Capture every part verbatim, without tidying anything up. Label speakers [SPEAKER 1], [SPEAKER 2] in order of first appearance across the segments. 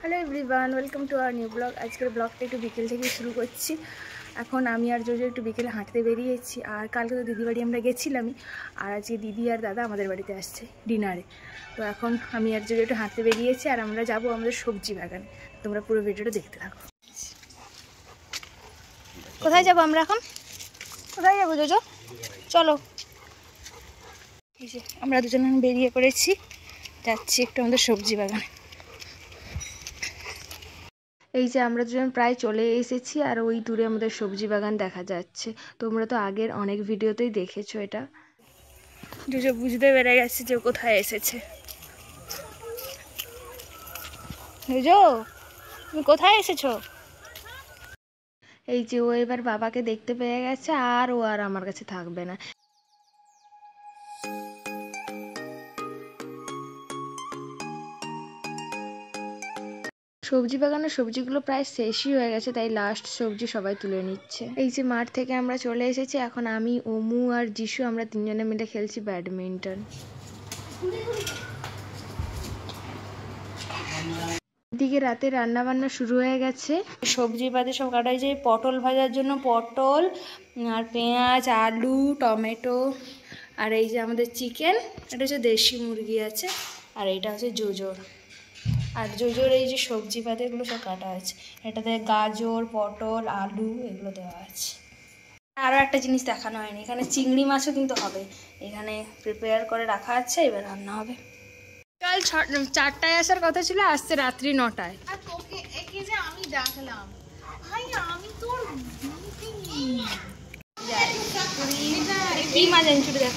[SPEAKER 1] Hello everyone, welcome to our new blog. আজকের ব্লগটা একটু বিকেল থেকে শুরু করছি। এখন আমি আর জোজো একটু বিকেলে হাঁটতে বেরিয়েছি। আর কালকে তো দিদি বাড়ি আমরা গেছিলামই, আর আজকে দিদি আর দাদা আমাদের বাড়িতে আসছে ডিনারে। তো এখন আমি আর জোজো একটু হাঁটতে বেরিয়েছি, আর আমরা যাবো আমাদের সবজি বাগানে। তোমরা পুরো ভিডিওটা দেখতে থাকো। কোথায় যাবো আমরা এখন? কোথায় যাবো জোজো? চলো। এই যে আমরা দুজন বেরিয়ে পড়েছি, যাচ্ছি একটু আমাদের সবজি বাগানে। এই যে আমরা দুজন প্রায় চলে এসেছি, আর ওই দূরে আমাদের সবজি বাগান দেখা যাচ্ছে। তোমরা তো আগের অনেক ভিডিওতেই দেখেছো এটা। জোজো বুঝতে পেরে গেছে যে কোথায় এসেছে। জোজো, তুমি কোথায় এসেছো? এই যে ও এবার বাবাকে দেখতে পেয়ে গেছে, আর ও আর আমার কাছে থাকবে না। সবজি বাগানের সবজিগুলো প্রায় শেষই হয়ে গেছে, তাই লাস্ট সবজি সবাই তুলে নিচ্ছে। এই যে মাঠ থেকে আমরা চলে এসেছি, এখন আমি, ওমু আর যিশু আমরা তিনজনে মিলে খেলছি ব্যাডমিন্টন। এদিকে রাতে রান্না বান্না শুরু হয়ে গেছে। সবজি বাদে সব কাটা হয়েছে। পটল ভাজার জন্য পটল আর পেঁয়াজ, আলু, টমেটো, আর এই যে আমাদের চিকেন, এটা হচ্ছে দেশি মুরগি আছে, আর এইটা হচ্ছে জোজোর। আর জোজোর এই যে সবজি পাতে এগুলো সব কাটা আছে। এটাতে গাজর, পটল, আলু এগুলো দেওয়া আছে। আরও একটা জিনিস দেখানো হয়নি, এখানে চিংড়ি মাছও কিন্তু হবে। এখানে প্রিপেয়ার করে রাখা আছে, এবার রান্না হবে। কাল চারটায় আসার কথা ছিল, আসছে রাত্রি নটায়।
[SPEAKER 2] আর তোকে একে যে আমি ডাকলাম, ভাই আমি তোর
[SPEAKER 1] কি মাছ আনছুটি দেখো।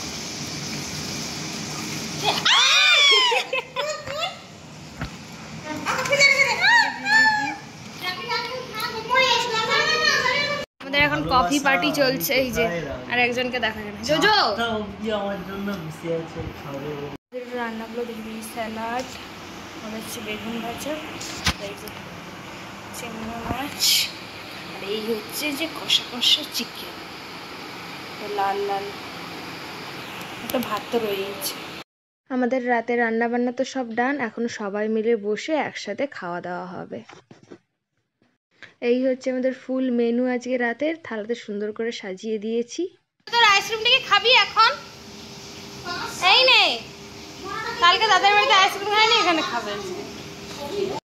[SPEAKER 1] আমাদের এখন কফি পার্টি চলছে, এই যে আর একজনকে দেখা যায় না। জোজো আমার জন্য বসে আছে, খাবে। রান্নাগুলো দেখবি, স্যালাড, আর হচ্ছে বেগুন ভাজা, এই যে চিংড়ি মাছ, আর এই হচ্ছে যে কষা কষা চিকেন, লাল লাল একটা ভাত তো রয়েছে। আমাদের রাতে রান্না বান্না তো সব ডান, এখন সবাই মিলে বসে একসাথে খাওয়া দাওয়া হবে। এই হচ্ছে আমাদের ফুল মেনু আজকে রাতের, থালাতে সুন্দর করে সাজিয়ে দিয়েছি। তোর আইসক্রিমটাকে খাবি এখন? এই নে, কালকে দাদার বাড়িতে আইসক্রিম খাইনি, এখানে খাবে।